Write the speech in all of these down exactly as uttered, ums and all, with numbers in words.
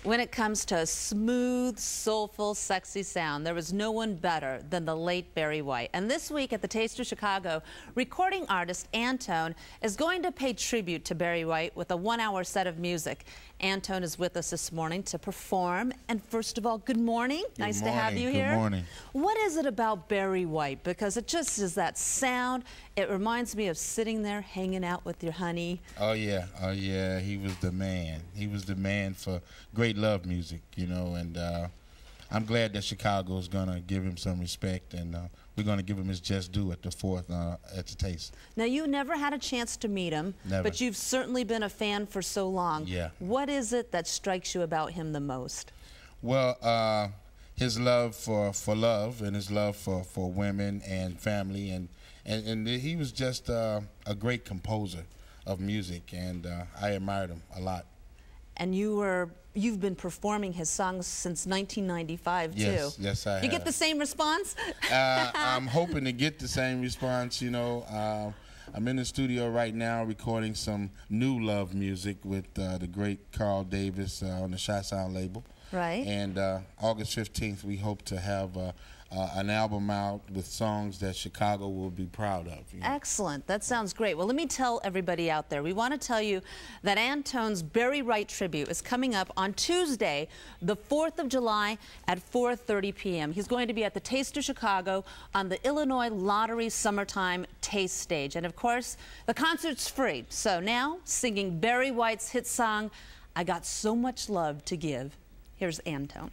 When it comes to a smooth, soulful, sexy sound, there was no one better than the late Barry White. And this week at the Taste of Chicago, recording artist Antone is going to pay tribute to Barry White with a one-hour set of music. Antone is with us this morning to perform. And first of all, good morning. Good nice morning. to have you good here. Good morning. What is it about Barry White? Because it just is that sound. It reminds me of sitting there hanging out with your honey. Oh, yeah. Oh, yeah. He was the man. He was the man for great love music, you know, and uh, I'm glad that Chicago is going to give him some respect, and uh, we're going to give him his just due at the fourth uh, at the Taste. Now, you never had a chance to meet him, Never. but you've certainly been a fan for so long. Yeah. What is it that strikes you about him the most? Well, uh, his love for, for love and his love for, for women and family, and, and, and he was just uh, a great composer of music, and uh, I admired him a lot. And you were, you've been performing his songs since nineteen ninety-five, yes, too. Yes, I have. You get the same response? uh, I'm hoping to get the same response, you know. Uh, I'm in the studio right now recording some new love music with uh, the great Carl Davis uh, on the Chi Sound label. Right. And uh, August fifteenth, we hope to have uh, uh, an album out with songs that Chicago will be proud of. You know? Excellent. That sounds great. Well, let me tell everybody out there, we want to tell you that Antone's Barry White tribute is coming up on Tuesday, the fourth of July at four thirty p m He's going to be at the Taste of Chicago on the Illinois Lottery Summertime Taste Stage. And, of course, the concert's free. So now, singing Barry White's hit song, I Got So Much Love to Give, here's Antone.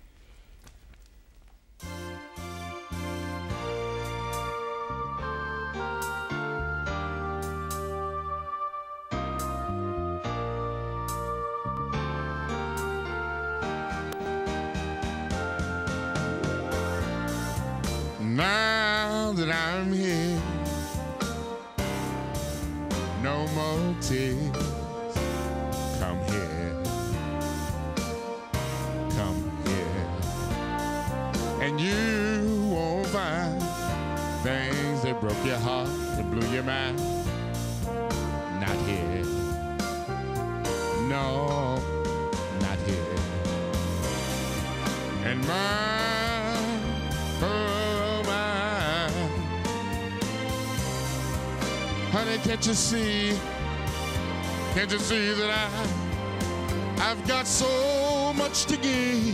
Now that I'm here, no more tears. Come here, come here, and you won't find things that broke your heart, that blew your mind. Not here, no, not here. And mine, oh my, honey, can't you see? Can't you see that I, I've got so much to give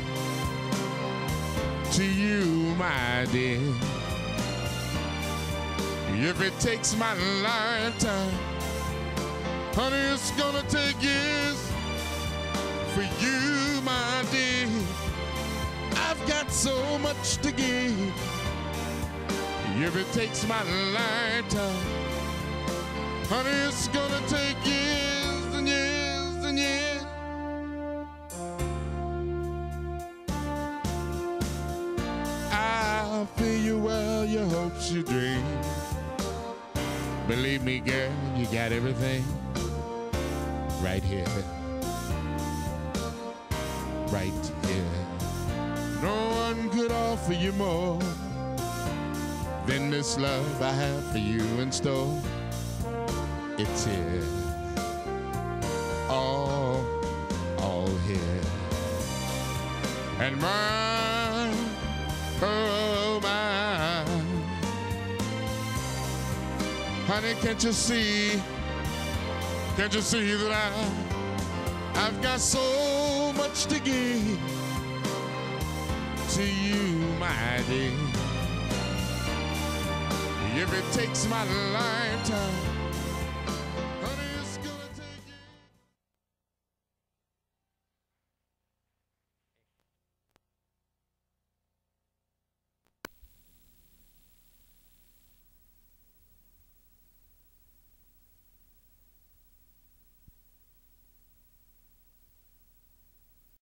to you, my dear? If it takes my lifetime, honey, it's gonna take years for you, my dear. I've got so much to give. If it takes my lifetime, honey, it's gonna take years and years and years. I'll fill you well, your hopes, your dreams. Believe me, girl, you got everything right here, right here. No one could offer you more than this love I have for you in store. It's here, all, all here. And mine, oh mine, honey, can't you see, can't you see that I, I've got so much to give to you, my dear. If it takes my lifetime,